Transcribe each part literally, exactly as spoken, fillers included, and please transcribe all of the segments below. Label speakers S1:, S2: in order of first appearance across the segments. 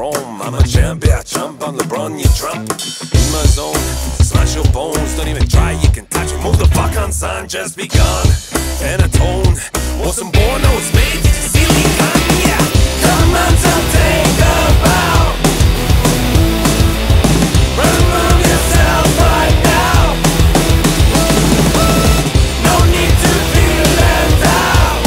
S1: home. I'm a champion, I jump on LeBron, you Trump. In my zone, smash your bones. Don't even try, you can touch me. Move the fuck on, son, just be gone. And a tone, wasn't born, no, it's made. Did you see Lincoln? Yeah. Come on, so take a bow. Remove yourself right now. No need to feel left out.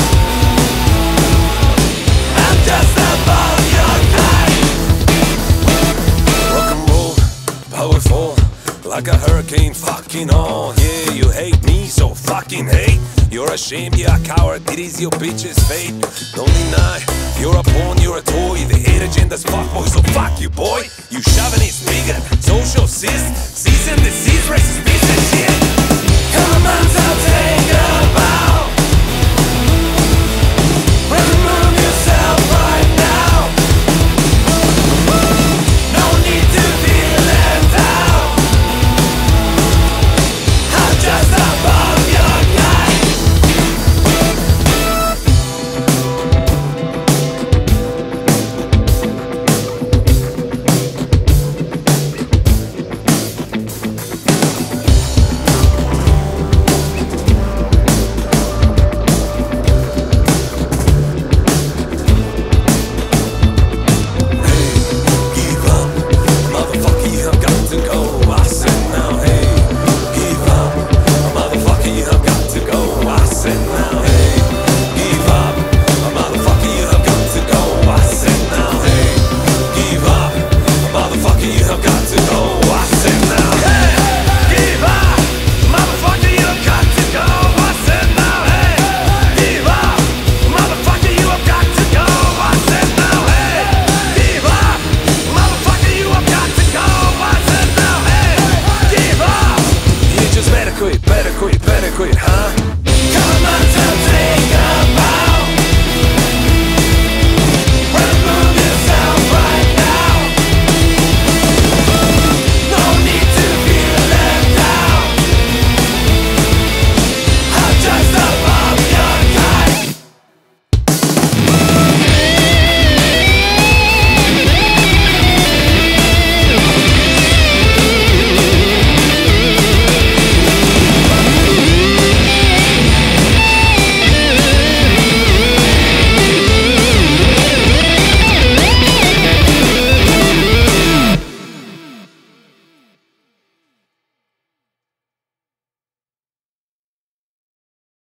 S1: I'm just above your time. Rock and roll, powerful, like a hurricane fucking on. Yeah, you hate me, so fucking hate. You're ashamed, you're a coward, it is your bitch's fate. Don't deny, you're a pawn, you're a toy. The hate agenda's fuckboy, so fuck you, boy. You chauvinist, bigot, social cyst, cease and desist, racist.